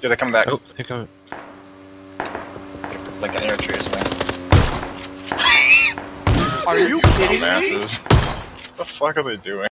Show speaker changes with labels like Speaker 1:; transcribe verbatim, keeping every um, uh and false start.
Speaker 1: Yeah, they're coming back.
Speaker 2: Oh, they're coming.
Speaker 1: Like an air trace, man.
Speaker 3: Are you kidding me?
Speaker 1: Masses. What the fuck are they doing?